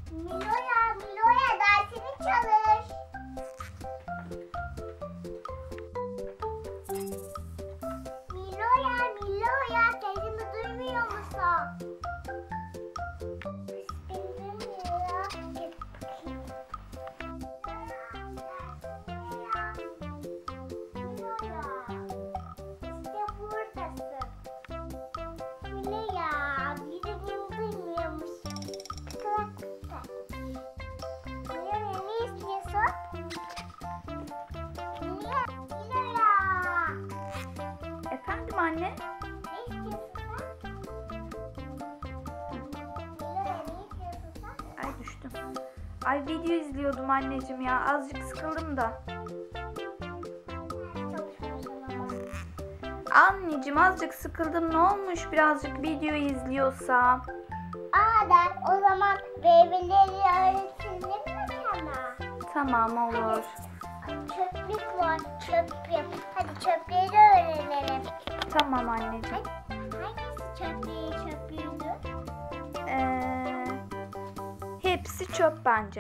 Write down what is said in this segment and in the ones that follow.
Milo'ya dersini çalış. Milo'ya sesimi duymuyor musun? Efendim anne? Ne istiyorsun sen? Milo'ya ne istiyorsun sen? Ay düştüm. Ay video izliyordum anneciğim ya. Azıcık sıkıldım da. Çalışıyorsun ama. Anneciğim azıcık sıkıldım. Ne olmuş birazcık video izliyorsam? O zaman Beyblade öğretelim mi sana? Tamam olur. Çöplük var, çöplük. Hadi çöpleri öğrenelim. Tamam anneciğim. Hangisi çöplüğüydü? Hepsi çöp bence.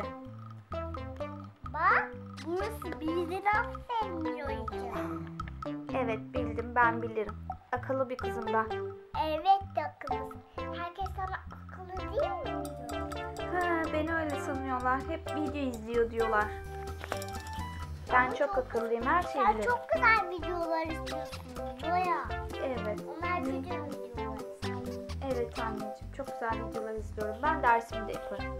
Bak, nasıl bildin aferin Milo'yacığım. Evet bildim, ben bilirim. Akıllı bir kızım ben. Evet de akıllısın. Herkes sana akıllı değil mi diyor? Ha, beni öyle sanıyorlar. Hep video izliyor diyorlar. Ben çok akıllıyım, her şeyi Sen bilirim. çok güzel videolar istiyorsun Milo'ya. Evet. Onlar video videolar. Evet anneciğim, çok güzel videolar izliyorum. Ben dersimi de yaparım.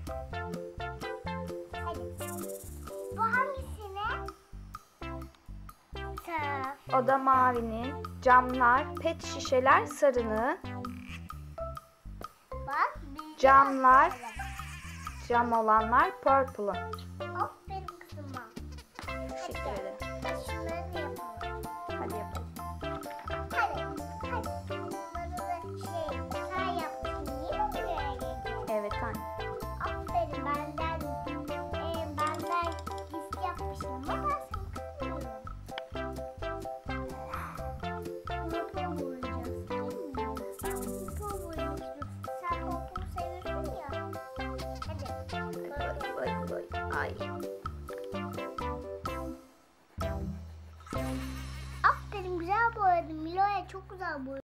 Hadi. Bu hangisine? O da mavinin, camlar, pet şişeler sarının, Bak. bildin camlar, aferin. cam olanlar purple'ın. Aferin kızıma. Teşekkür ederim. Şunları da yapalım. Hadi yapalım. Hadi. Bunları da sen yaptın değil mi buraya geldin? Evet anne. Aferin benden risk yapmışım ama ben seni kırmıyorum. Pompon boyayacağız değil mi? Ben pompon boyamak istiyorum. Sen pompon seviyorsun ya. Hadi. Ay. Aferin güzel boyadın. Milo'ya çok güzel boyadın.